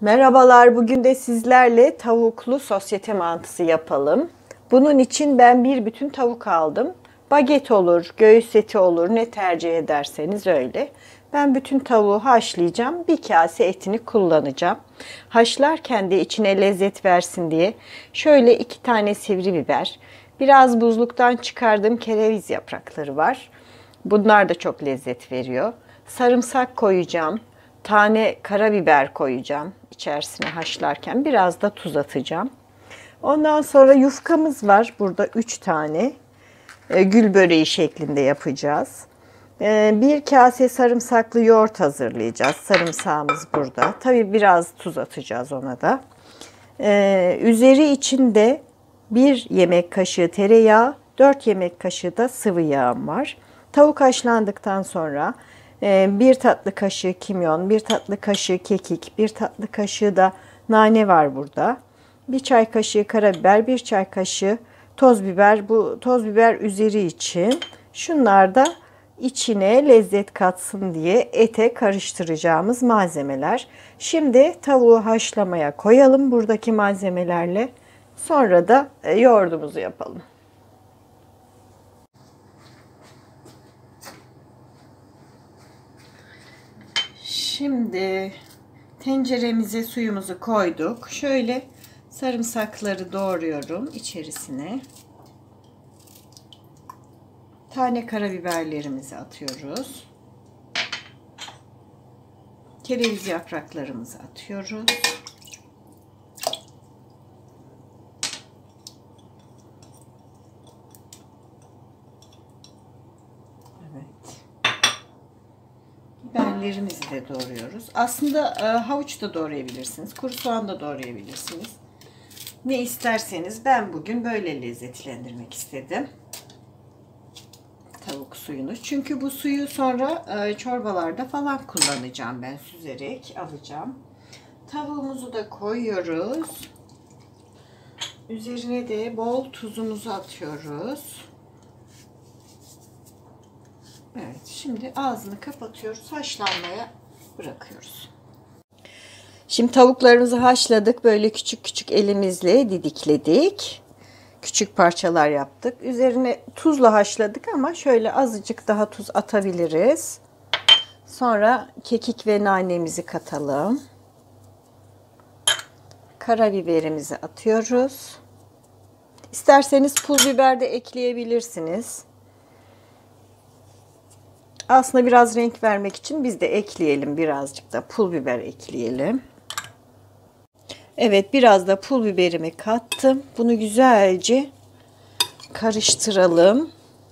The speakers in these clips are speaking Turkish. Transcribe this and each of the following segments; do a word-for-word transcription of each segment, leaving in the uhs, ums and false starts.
Merhabalar, bugün de sizlerle tavuklu sosyete mantısı yapalım. Bunun için ben bir bütün tavuk aldım. Baget olur, göğüs eti olur, ne tercih ederseniz öyle. Ben bütün tavuğu haşlayacağım, bir kase etini kullanacağım. Haşlarken de içine lezzet versin diye şöyle iki tane sivri biber, biraz buzluktan çıkardığım kereviz yaprakları var. Bunlar da çok lezzet veriyor. Sarımsak koyacağım. Tane karabiber koyacağım içerisine haşlarken. Biraz da tuz atacağım. Ondan sonra yufkamız var. Burada üç tane. E, gül böreği şeklinde yapacağız. E, bir kase sarımsaklı yoğurt hazırlayacağız. Sarımsağımız burada. Tabii biraz tuz atacağız ona da. E, üzeri içinde bir yemek kaşığı tereyağı, dört yemek kaşığı da sıvı yağım var. Tavuk haşlandıktan sonra bir tatlı kaşığı kimyon, bir tatlı kaşığı kekik, bir tatlı kaşığı da nane var burada. Bir çay kaşığı karabiber, bir çay kaşığı toz biber. Bu toz biber üzeri için. Şunlar da içine lezzet katsın diye ete karıştıracağımız malzemeler. Şimdi tavuğu haşlamaya koyalım buradaki malzemelerle. Sonra da yoğurdumuzu yapalım. Şimdi tenceremize suyumuzu koyduk. Şöyle sarımsakları doğruyorum içerisine. Tane karabiberlerimizi atıyoruz. Kereviz yapraklarımızı atıyoruz. Biberlerimizi de doğruyoruz. Aslında e, havuç da doğrayabilirsiniz. Kuru soğan da doğrayabilirsiniz. Ne isterseniz, ben bugün böyle lezzetlendirmek istedim. Tavuk suyunu. Çünkü bu suyu sonra e, çorbalarda falan kullanacağım ben. Süzerek alacağım. Tavuğumuzu da koyuyoruz. Üzerine de bol tuzumuzu atıyoruz. Evet, şimdi ağzını kapatıyoruz. Haşlanmaya bırakıyoruz. Şimdi tavuklarımızı haşladık. Böyle küçük küçük elimizle didikledik. Küçük parçalar yaptık. Üzerine tuzla haşladık ama şöyle azıcık daha tuz atabiliriz. Sonra kekik ve nanemizi katalım. Karabiberimizi atıyoruz. İsterseniz pul biber de ekleyebilirsiniz. Aslında biraz renk vermek için biz de ekleyelim. Birazcık da pul biber ekleyelim. Evet, biraz da pul biberimi kattım. Bunu güzelce karıştıralım.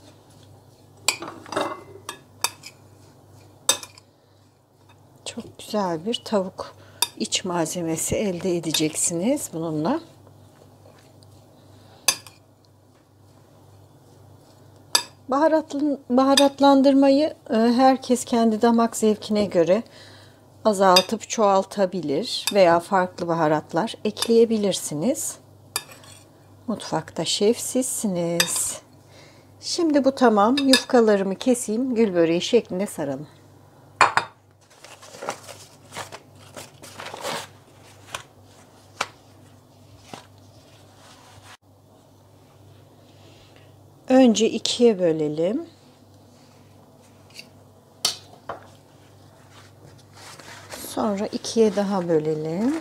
Çok güzel bir tavuk iç malzemesi elde edeceksiniz bununla. Baharatlı, baharatlandırmayı herkes kendi damak zevkine göre azaltıp çoğaltabilir veya farklı baharatlar ekleyebilirsiniz. Mutfakta şef sizsiniz. Şimdi bu tamam. Yufkalarımı keseyim. Gül böreği şeklinde saralım. Önce ikiye bölelim. Sonra ikiye daha bölelim.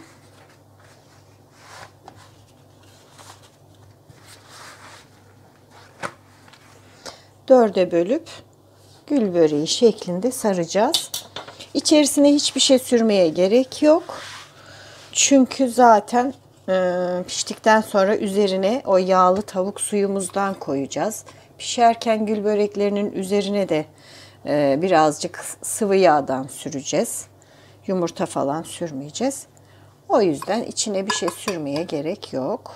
Dörde bölüp gül böreği şeklinde saracağız. İçerisine hiçbir şey sürmeye gerek yok. Çünkü zaten e, piştikten sonra üzerine o yağlı tavuk suyumuzdan koyacağız. Pişerken gül böreklerinin üzerine de e, birazcık sıvı yağdan süreceğiz. Yumurta falan sürmeyeceğiz. O yüzden içine bir şey sürmeye gerek yok.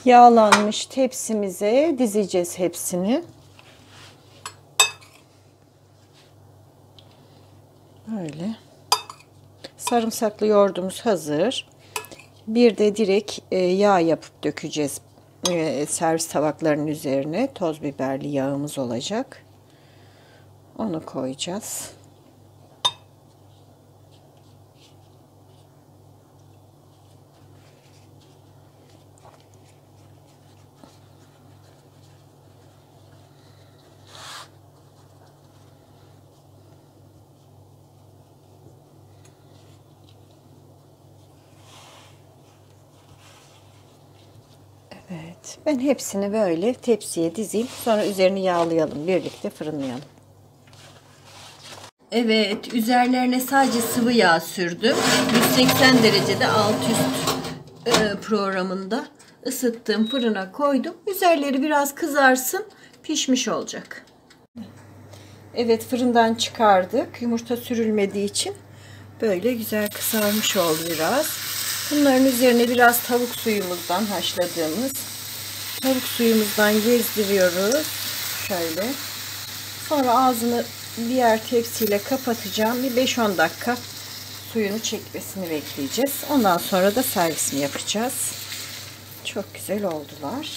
Yağlanmış tepsimize dizeceğiz hepsini. Böyle. Sarımsaklı yoğurdumuz hazır. Bir de direkt e, yağ yapıp dökeceğiz e, servis tabaklarının üzerine. Toz biberli yağımız olacak. Onu koyacağız. Evet, ben hepsini böyle tepsiye dizeyim. Sonra üzerini yağlayalım. Birlikte fırınlayalım. Evet, üzerlerine sadece sıvı yağ sürdüm. yüz seksen derecede alt üst e, programında ısıttığım fırına koydum. Üzerleri biraz kızarsın, pişmiş olacak. Evet, fırından çıkardık. Yumurta sürülmediği için böyle güzel kızarmış oldu biraz. Bunların üzerine biraz tavuk suyumuzdan haşladığımız tavuk suyumuzdan gezdiriyoruz. Şöyle. Sonra ağzını diğer tepsiyle kapatacağım. Bir beş on dakika suyunu çekmesini bekleyeceğiz. Ondan sonra da servisini yapacağız. Çok güzel oldular.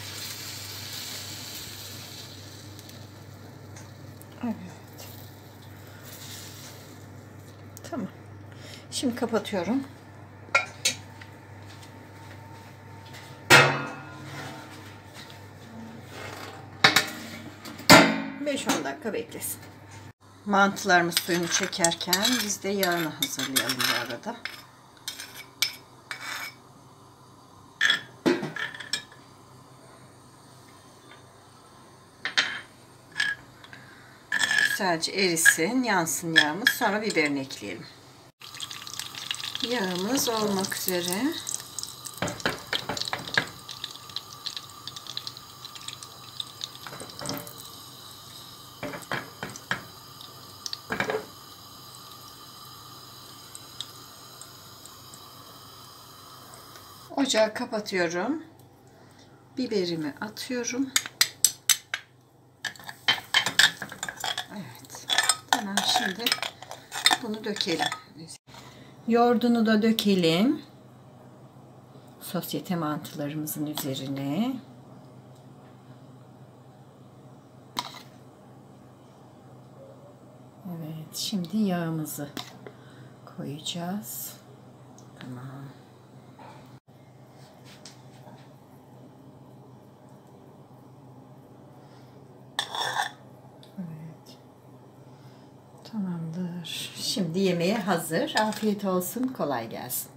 Evet. Tamam. Şimdi kapatıyorum. beş on dakika beklesin. Mantılarımız suyunu çekerken biz de yağını hazırlayalım bu arada. Sadece erisin, yansın yağımız. Sonra biberini ekleyelim. Yağımız olmak üzere. Ocağı kapatıyorum. Biberimi atıyorum. Evet. Tamam, şimdi bunu dökelim. Yoğurdunu da dökelim. Sosyete mantılarımızın üzerine. Evet, şimdi yağımızı koyacağız. Tamam. Evet. Tamamdır. Şimdi yemeğe hazır. Afiyet olsun, kolay gelsin.